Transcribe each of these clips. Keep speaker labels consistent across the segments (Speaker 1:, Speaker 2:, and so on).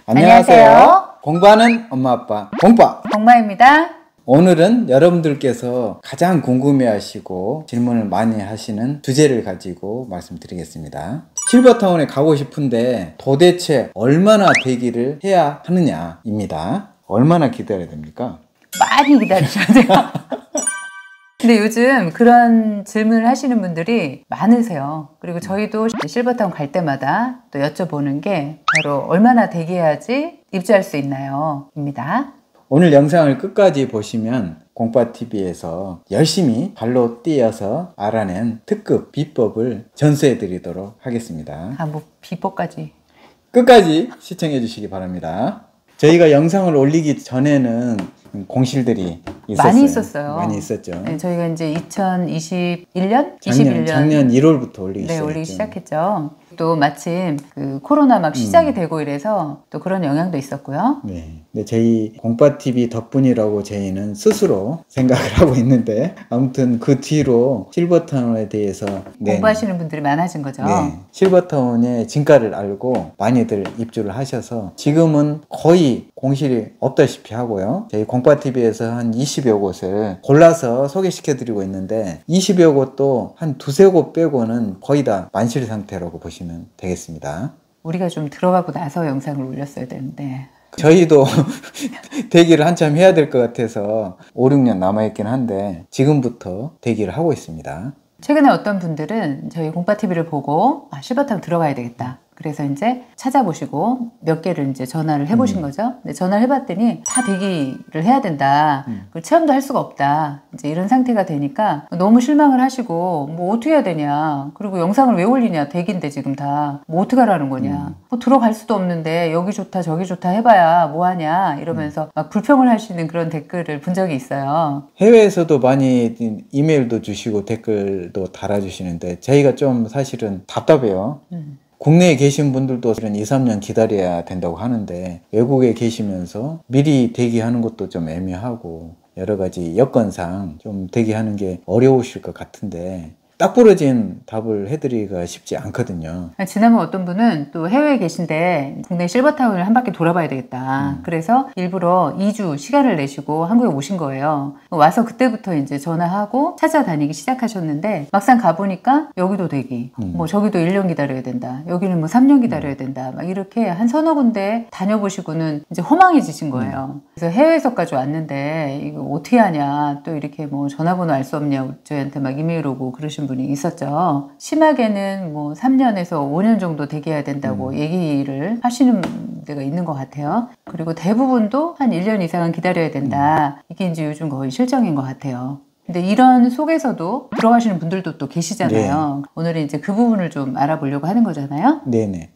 Speaker 1: 안녕하세요. 공부하는 엄마 아빠 공빠
Speaker 2: 공마입니다.
Speaker 1: 오늘은 여러분들께서 가장 궁금해하시고 질문을 많이 하시는 주제를 가지고 말씀드리겠습니다. 실버타운에 가고 싶은데 도대체 얼마나 대기를 해야 하느냐입니다. 얼마나 기다려야 됩니까?
Speaker 2: 많이 기다리셔야 돼요. 근데 요즘 그런 질문을 하시는 분들이 많으세요. 그리고 저희도 실버타운 갈 때마다 또 여쭤보는 게 바로 얼마나 대기해야지 입주할 수 있나요? 입니다.
Speaker 1: 오늘 영상을 끝까지 보시면 공빠TV에서 열심히 발로 뛰어서 알아낸 특급 비법을 전수해 드리도록 하겠습니다.
Speaker 2: 뭐 비법까지.
Speaker 1: 끝까지 시청해 주시기 바랍니다. 저희가 영상을 올리기 전에는 공실들이 있었어요.
Speaker 2: 많이 있었어요.
Speaker 1: 많이 있었죠.
Speaker 2: 네, 저희가 이제 2021년?
Speaker 1: 작년 1월부터 올리기 시작했죠.
Speaker 2: 올리기 시작했죠. 또 마침 그 코로나 막 시작이 되고 이래서 또 그런 영향도 있었고요.
Speaker 1: 네. 근데 저희 공빠TV 덕분이라고 저희는 스스로 생각을 하고 있는데 아무튼 그 뒤로 실버타운에 대해서
Speaker 2: 공부하시는 분들이 많아진 거죠.
Speaker 1: 네. 실버타운의 진가를 알고 많이들 입주를 하셔서 지금은 거의 공실이 없다시피 하고요. 저희 공빠TV에서 한 20여 곳을 골라서 소개시켜 드리고 있는데 20여 곳도 한 두세 곳 빼고는 거의 다 만실 상태라고 보시면 되겠습니다.
Speaker 2: 우리가 좀 들어가고 나서 영상을 올렸어야 되는데
Speaker 1: 저희도 대기를 한참 해야 될 것 같아서 5, 6년 남아있긴 한데 지금부터 대기를 하고 있습니다.
Speaker 2: 최근에 어떤 분들은 저희 공빠TV를 보고 실버타운 들어가야 되겠다. 그래서 이제 찾아보시고 몇 개를 이제 전화를 해보신 거죠. 근데 전화를 해봤더니 다 대기를 해야 된다. 그리고 체험도 할 수가 없다. 이제 이런 상태가 되니까 너무 실망을 하시고 뭐 어떻게 해야 되냐. 그리고 영상을 왜 올리냐. 대기인데 지금 다. 뭐 어떻게 하라는 거냐. 뭐 들어갈 수도 없는데 여기 좋다 저기 좋다 해봐야 뭐하냐. 이러면서 막 불평을 하시는 그런 댓글을 본 적이 있어요.
Speaker 1: 해외에서도 많이 이메일도 주시고 댓글도 달아주시는데 저희가 좀 사실은 답답해요. 국내에 계신 분들도 2, 3년 기다려야 된다고 하는데 외국에 계시면서 미리 대기하는 것도 좀 애매하고 여러 가지 여건상 좀 대기하는 게 어려우실 것 같은데 딱 부러진 답을 해드리기가 쉽지 않거든요.
Speaker 2: 지난번 어떤 분은 또 해외에 계신데 국내 실버타운을 한 바퀴 돌아봐야 되겠다. 그래서 일부러 2주 시간을 내시고 한국에 오신 거예요. 와서 그때부터 이제 전화하고 찾아다니기 시작하셨는데 막상 가보니까 여기도 대기, 뭐 저기도 1년 기다려야 된다. 여기는 뭐 3년 기다려야 된다. 막 이렇게 한 서너 군데 다녀보시고는 이제 허망해지신 거예요. 그래서 해외에서까지 왔는데 이거 어떻게 하냐. 또 이렇게 뭐 전화번호 알 수 없냐. 저희한테 막 이메일 오고 그러신 분이 있었죠. 심하게는 뭐 3년에서 5년 정도 대기해야 된다고 얘기를 하시는 데가 있는 것 같아요. 그리고 대부분도 한 1년 이상은 기다려야 된다. 이게 이제 요즘 거의 실정인 것 같아요. 근데 이런 속에서도 들어가시는 분들도 또 계시잖아요. 네. 오늘은 이제 그 부분을 좀 알아보려고 하는 거잖아요.
Speaker 1: 네네.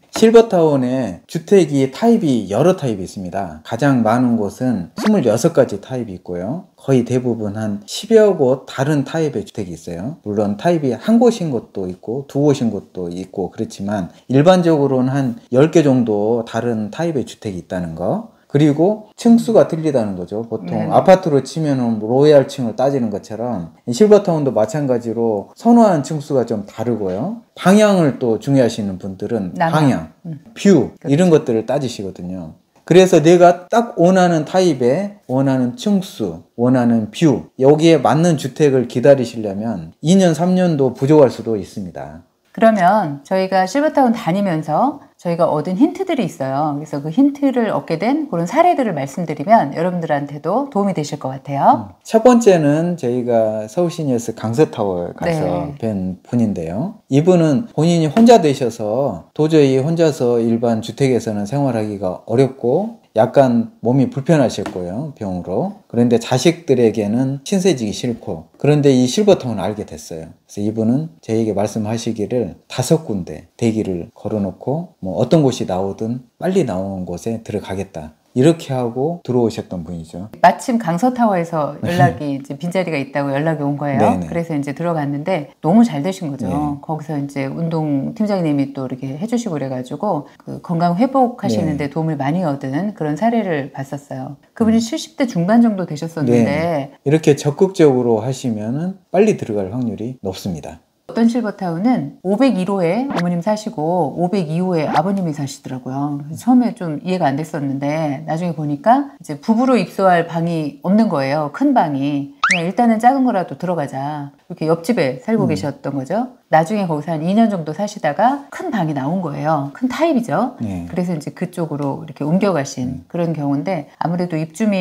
Speaker 1: 실버타운에 주택이 타입이 여러 타입이 있습니다. 가장 많은 곳은 26가지 타입이 있고요. 거의 대부분 한 10여 곳 다른 타입의 주택이 있어요. 물론 타입이 한 곳인 곳도 있고 두 곳인 곳도 있고 그렇지만 일반적으로는 한 10개 정도 다른 타입의 주택이 있다는 거. 그리고 층수가 틀리다는 거죠. 보통 아파트로 치면은 로얄층을 따지는 것처럼 실버타운도 마찬가지로 선호하는 층수가 좀 다르고요. 방향을 또 중요하시는 분들은 방향, 뷰 이런 것들을 따지시거든요. 그래서 내가 딱 원하는 타입의 원하는 층수, 원하는 뷰 여기에 맞는 주택을 기다리시려면 2년, 3년도 부족할 수도 있습니다.
Speaker 2: 그러면 저희가 실버타운 다니면서 저희가 얻은 힌트들이 있어요. 그래서 그 힌트를 얻게 된 그런 사례들을 말씀드리면 여러분들한테도 도움이 되실 것 같아요.
Speaker 1: 첫 번째는 저희가 서울시니어스 강서타워에 가서 뵌 분인데요. 이분은 본인이 혼자 되셔서 도저히 혼자서 일반 주택에서는 생활하기가 어렵고 약간 몸이 불편하셨고요. 병으로. 그런데 자식들에게는 신세지기 싫고 그런데 이 실버타운을 알게 됐어요. 그래서 이분은 저에게 말씀하시기를 5군데 대기를 걸어놓고 뭐 어떤 곳이 나오든 빨리 나오는 곳에 들어가겠다. 이렇게 하고 들어오셨던 분이죠.
Speaker 2: 마침 강서타워에서 연락이 이제 빈자리가 있다고 연락이 온 거예요. 네네. 그래서 이제 들어갔는데 너무 잘 되신 거죠. 네. 거기서 이제 운동 팀장님이 또 이렇게 해주시고 그래가지고 그 건강 회복하시는데 네. 도움을 많이 얻은 그런 사례를 봤었어요. 그분이 70대 중반 정도 되셨었는데
Speaker 1: 네. 이렇게 적극적으로 하시면은 빨리 들어갈 확률이 높습니다.
Speaker 2: 어떤 실버타운은 501호에 어머님 사시고 502호에 아버님이 사시더라고요. 그래서 처음에 좀 이해가 안 됐었는데 나중에 보니까 이제 부부로 입소할 방이 없는 거예요. 큰 방이. 그냥 일단은 작은 거라도 들어가자. 이렇게 옆집에 살고 계셨던 거죠. 나중에 거기서 한 2년 정도 사시다가 큰 방이 나온 거예요. 큰 타입이죠.
Speaker 1: 네.
Speaker 2: 그래서 이제 그쪽으로 이렇게 옮겨가신 그런 경우인데 아무래도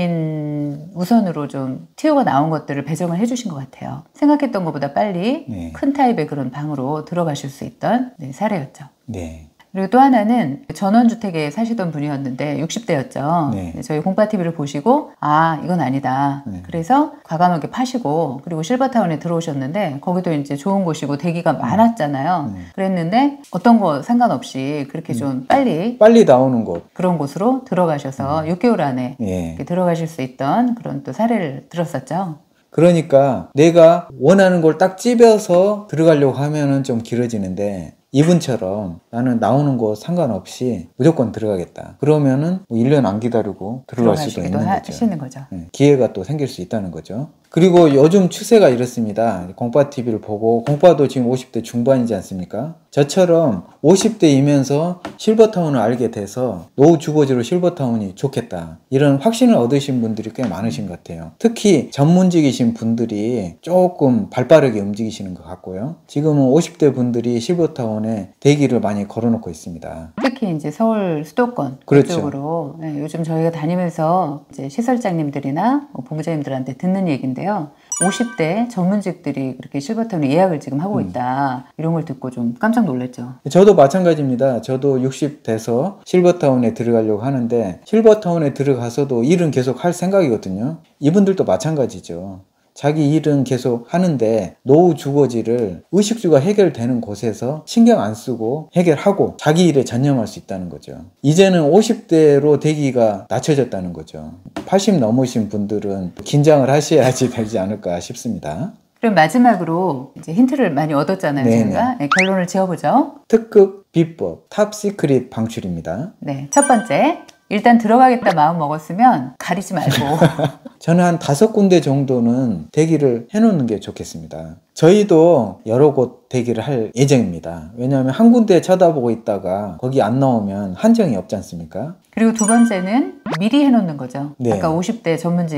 Speaker 2: 입주민 우선으로 좀 티오가 나온 것들을 배정을 해주신 것 같아요. 생각했던 것보다 빨리
Speaker 1: 네.
Speaker 2: 큰 타입의 그런 방으로 들어가실 수 있던 사례였죠.
Speaker 1: 네.
Speaker 2: 그리고 또 하나는 전원주택에 사시던 분이었는데 60대였죠.
Speaker 1: 네.
Speaker 2: 저희 공파TV를 보시고 아 이건 아니다.
Speaker 1: 네.
Speaker 2: 그래서 과감하게 파시고 그리고 실버타운에 들어오셨는데 거기도 이제 좋은 곳이고 대기가 많았잖아요. 그랬는데 어떤 거 상관없이 그렇게 좀 빨리
Speaker 1: 나오는 곳.
Speaker 2: 그런 곳으로 들어가셔서 6개월 안에
Speaker 1: 예.
Speaker 2: 이렇게 들어가실 수 있던 그런 또 사례를 들었었죠.
Speaker 1: 그러니까 내가 원하는 걸 딱 찝어서 들어가려고 하면은 좀 길어지는데 이분처럼 나는 나오는 곳 상관없이 무조건 들어가겠다. 그러면은 뭐 1년 안 기다리고 들어갈 수도 있는 거죠.
Speaker 2: 하시는 거죠.
Speaker 1: 네, 기회가 또 생길 수 있다는 거죠. 그리고 요즘 추세가 이렇습니다. 공파TV를 보고 공파도 지금 50대 중반이지 않습니까? 저처럼 50대이면서 실버타운을 알게 돼서 노후 주거지로 실버타운이 좋겠다. 이런 확신을 얻으신 분들이 꽤 많으신 것 같아요. 특히 전문직이신 분들이 조금 발빠르게 움직이시는 것 같고요. 지금은 50대 분들이 실버타운에 대기를 많이 걸어놓고 있습니다.
Speaker 2: 특히 이제 서울 수도권
Speaker 1: 그렇죠.
Speaker 2: 쪽으로 요즘 저희가 다니면서 이제 시설장님들이나 본부장님들한테 듣는 얘기인데요. 50대 전문직들이 그렇게 실버타운에 예약을 지금 하고 있다. 이런 걸 듣고 좀 깜짝 놀랐죠.
Speaker 1: 저도 마찬가지입니다. 저도 60 돼서 실버타운에 들어가려고 하는데 실버타운에 들어가서도 일은 계속 할 생각이거든요. 이분들도 마찬가지죠. 자기 일은 계속 하는데 노후 주거지를 의식주가 해결되는 곳에서 신경 안 쓰고 해결하고 자기 일에 전념할 수 있다는 거죠. 이제는 50대로 대기가 낮춰졌다는 거죠. 80 넘으신 분들은 긴장을 하셔야지 되지 않을까 싶습니다.
Speaker 2: 그럼 마지막으로 이제 힌트를 많이 얻었잖아요.
Speaker 1: 네네.
Speaker 2: 저희가 결론을 지어보죠.
Speaker 1: 특급 비법 탑시크릿 방출입니다.
Speaker 2: 네, 첫 번째. 일단 들어가겠다 마음 먹었으면 가리지 말고
Speaker 1: 저는 한 5군데 정도는 대기를 해놓는 게 좋겠습니다. 저희도 여러 곳 대기를 할 예정입니다. 왜냐하면 한 군데 쳐다보고 있다가 거기 안 나오면 한정이 없지 않습니까?
Speaker 2: 그리고 두 번째는 미리 해놓는 거죠.
Speaker 1: 네.
Speaker 2: 아까 50대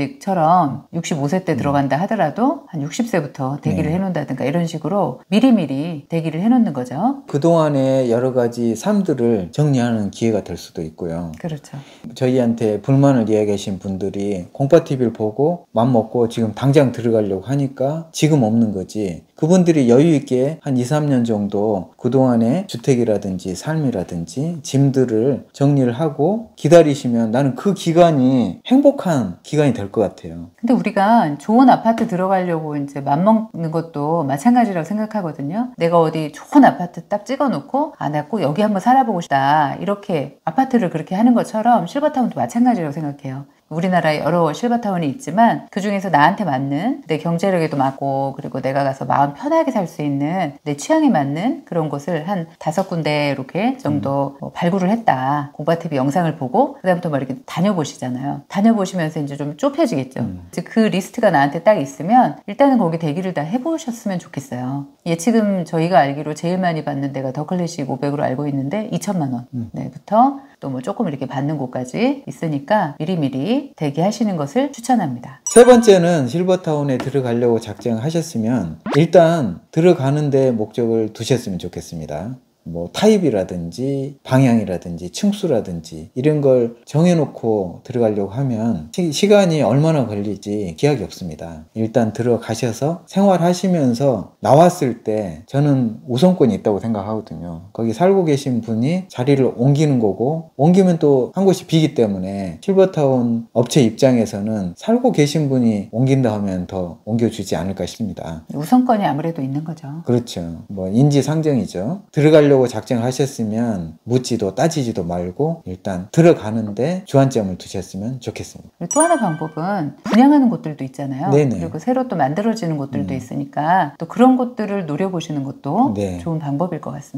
Speaker 2: 전문직처럼 65세 때 들어간다 하더라도 한 60세부터 대기를
Speaker 1: 네.
Speaker 2: 해놓는다든가 이런 식으로 미리미리 대기를 해놓는 거죠.
Speaker 1: 그동안의 여러 가지 삶들을 정리하는 기회가 될 수도 있고요.
Speaker 2: 그렇죠.
Speaker 1: 저희한테 불만을 이야기하신 분들이 공파TV를 보고 맘먹고 지금 당장 들어가려고 하니까 지금 없는 거지. 그분들이 여유 있게 한 2, 3년 정도 그동안의 주택이라든지 삶이라든지 짐들을 정리를 하고 기다리시면 나는 그 기간이 행복한 기간이 될 것 같아요.
Speaker 2: 근데 우리가 좋은 아파트 들어가려고 이제 맘먹는 것도 마찬가지라고 생각하거든요. 내가 어디 좋은 아파트 딱 찍어놓고 아, 나 꼭 여기 한번 살아보고 싶다. 이렇게 아파트를 그렇게 하는 것처럼 실버타운도 마찬가지라고 생각해요. 우리나라에 여러 실버타운이 있지만 그중에서 나한테 맞는 내 경제력에도 맞고 그리고 내가 가서 마음 편하게 살 수 있는 내 취향에 맞는 그런 곳을 한 5군데 이렇게 정도 발굴을 했다. 공파TV 영상을 보고 그다음부터 막 이렇게 다녀보시잖아요. 다녀보시면서 이제 좀 좁혀지겠죠. 이제 그 리스트가 나한테 딱 있으면 일단은 거기 대기를 다 해보셨으면 좋겠어요. 예치금 저희가 알기로 제일 많이 받는 데가 더클래식 500으로 알고 있는데 2천만 원 부터 또 뭐 조금 이렇게 받는 곳까지 있으니까 미리미리 대기하시는 것을 추천합니다.
Speaker 1: 세 번째는 실버타운에 들어가려고 작정하셨으면 일단 들어가는데 목적을 두셨으면 좋겠습니다. 뭐 타입이라든지 방향이라든지 층수라든지 이런 걸 정해놓고 들어가려고 하면 시간이 얼마나 걸릴지 기약이 없습니다. 일단 들어가셔서 생활하시면서 나왔을 때 저는 우선권이 있다고 생각하거든요. 거기 살고 계신 분이 자리를 옮기는 거고 옮기면 또 한 곳이 비기 때문에 실버타운 업체 입장에서는 살고 계신 분이 옮긴다 하면 더 옮겨주지 않을까 싶습니다.
Speaker 2: 우선권이 아무래도 있는 거죠.
Speaker 1: 그렇죠. 뭐 인지상정이죠. 들어가려고 작정하셨으면 묻지도 따지지도 말고 일단 들어가는데 주안점을 두셨으면 좋겠습니다.
Speaker 2: 또 하나 방법은 분양하는 곳들도 있잖아요.
Speaker 1: 네네.
Speaker 2: 그리고 새로 또 만들어지는 곳들도 있으니까 또 그런 곳들을 노려보시는 것도
Speaker 1: 네.
Speaker 2: 좋은 방법일 것 같습니다.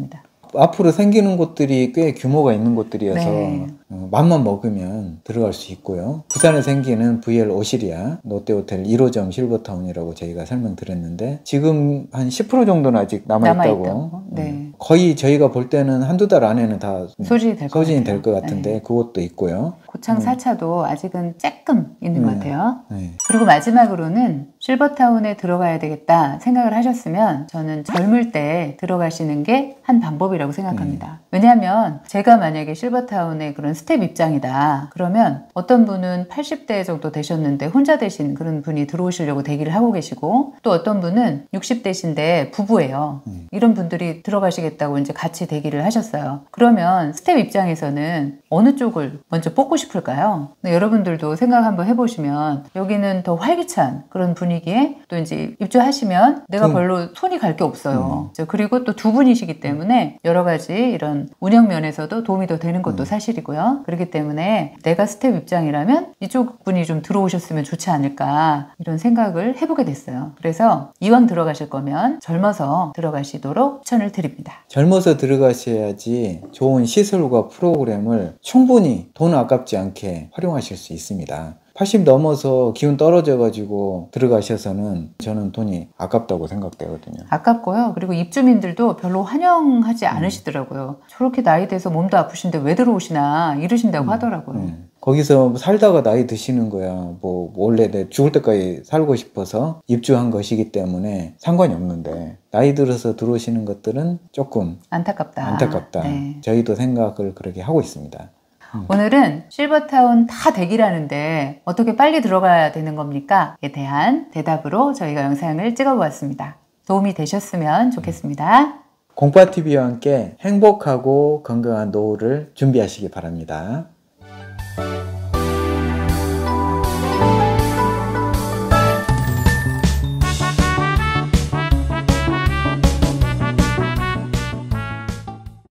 Speaker 1: 앞으로 생기는 곳들이 꽤 규모가 있는 곳들이어서
Speaker 2: 네.
Speaker 1: 맘만 먹으면 들어갈 수 있고요. 부산에 생기는 VL 오시리아 롯데호텔 1호점 실버타운이라고 저희가 설명드렸는데 지금 한 10% 정도는 아직 남아있다고.
Speaker 2: 네.
Speaker 1: 거의 저희가 볼 때는 한두 달 안에는 다
Speaker 2: 소진이 될
Speaker 1: 것 같은데
Speaker 2: 네.
Speaker 1: 그것도 있고요.
Speaker 2: 고창 4차도 아직은 조금 있는 것 같아요.
Speaker 1: 네.
Speaker 2: 그리고 마지막으로는 실버타운에 들어가야 되겠다 생각을 하셨으면 저는 젊을 때 들어가시는 게 한 방법이라고 생각합니다. 왜냐하면 제가 만약에 실버타운의 그런 스텝 입장이다 그러면 어떤 분은 80대 정도 되셨는데 혼자 되신 그런 분이 들어오시려고 대기를 하고 계시고 또 어떤 분은 60대신데 부부예요. 이런 분들이 들어가시겠다고 이제 같이 대기를 하셨어요. 그러면 스텝 입장에서는 어느 쪽을 먼저 뽑고 싶을까요? 여러분들도 생각 한번 해보시면 여기는 더 활기찬 그런 분위기에 또 이제 입주하시면 내가 별로 손이 갈 게 없어요. 그리고 또 두 분이시기 때문에 여러 가지 이런 운영 면에서도 도움이 더 되는 것도 사실이고요. 그렇기 때문에 내가 스텝 입장이라면 이쪽 분이 좀 들어오셨으면 좋지 않을까 이런 생각을 해보게 됐어요. 그래서 이왕 들어가실 거면 젊어서 들어가시도록 추천을 드립니다.
Speaker 1: 젊어서 들어가셔야지 좋은 시설과 프로그램을 충분히 돈 아깝지 않게 활용하실 수 있습니다. 80 넘어서 기운 떨어져가지고 들어가셔서는 저는 돈이 아깝다고 생각되거든요.
Speaker 2: 아깝고요. 그리고 입주민들도 별로 환영하지 않으시더라고요. 저렇게 나이 돼서 몸도 아프신데 왜 들어오시나 이러신다고 하더라고요.
Speaker 1: 거기서 살다가 나이 드시는 거야. 뭐 원래 내 죽을 때까지 살고 싶어서 입주한 것이기 때문에 상관이 없는데 나이 들어서 들어오시는 것들은 조금 안타깝다.
Speaker 2: 네.
Speaker 1: 저희도 생각을 그렇게 하고 있습니다.
Speaker 2: 오늘은 실버타운 다 대기라는데 어떻게 빨리 들어가야 되는 겁니까? 에 대한 대답으로 저희가 영상을 찍어보았습니다. 도움이 되셨으면 좋겠습니다.
Speaker 1: 공파TV와 함께 행복하고 건강한 노후를 준비하시기 바랍니다.